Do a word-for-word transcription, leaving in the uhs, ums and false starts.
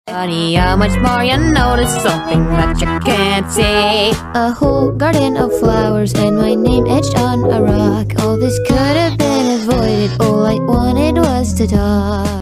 Honey, how much more you notice something that you can't see? A whole garden of flowers and my name etched on a rock. All this could have been avoided, all I wanted was to talk.